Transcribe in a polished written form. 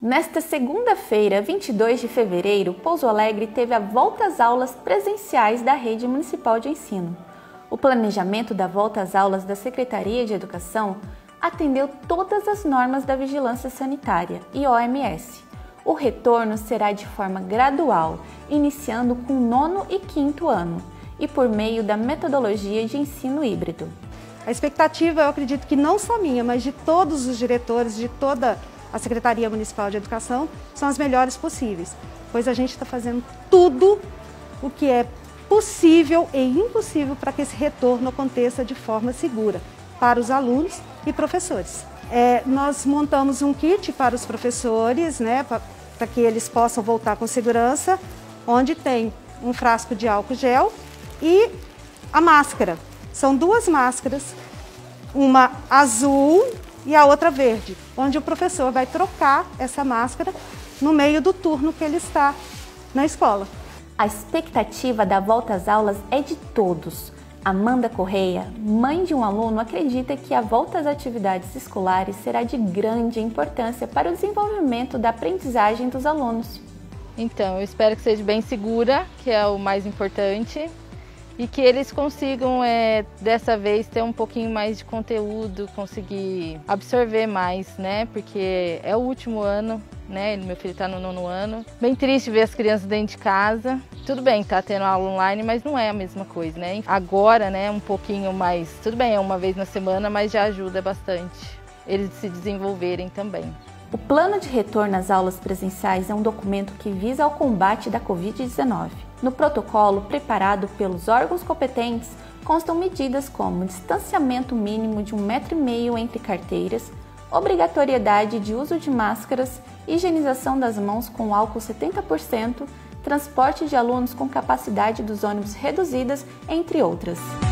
Nesta segunda-feira, 22 de fevereiro, Pouso Alegre teve a volta às aulas presenciais da Rede Municipal de Ensino. O planejamento da volta às aulas da Secretaria de Educação atendeu todas as normas da Vigilância Sanitária e OMS. O retorno será de forma gradual, iniciando com o 9º e 5º ano e por meio da metodologia de ensino híbrido. A expectativa, eu acredito que não só minha, mas de todos os diretores, de toda a Secretaria Municipal de Educação, são as melhores possíveis, pois a gente está fazendo tudo o que é possível e impossível para que esse retorno aconteça de forma segura para os alunos e professores. Nós montamos um kit para os professores, para que eles possam voltar com segurança, onde tem um frasco de álcool gel e a máscara. São duas máscaras, uma azul e a outra verde, onde o professor vai trocar essa máscara no meio do turno que ele está na escola. A expectativa da volta às aulas é de todos. Amanda Correia, mãe de um aluno, acredita que a volta às atividades escolares será de grande importância para o desenvolvimento da aprendizagem dos alunos. Então, eu espero que seja bem segura, que é o mais importante, e que eles consigam, dessa vez, ter um pouquinho mais de conteúdo, conseguir absorver mais, Porque é o último ano, Meu filho está no 9º ano. Bem triste ver as crianças dentro de casa. Tudo bem, tá tendo aula online, mas não é a mesma coisa, Agora, um pouquinho mais, tudo bem, é uma vez na semana, mas já ajuda bastante eles se desenvolverem também. O plano de retorno às aulas presenciais é um documento que visa ao combate da Covid-19. No protocolo preparado pelos órgãos competentes, constam medidas como distanciamento mínimo de 1,5 m entre carteiras, obrigatoriedade de uso de máscaras, higienização das mãos com álcool 70%, transporte de alunos com capacidade dos ônibus reduzidas, entre outras.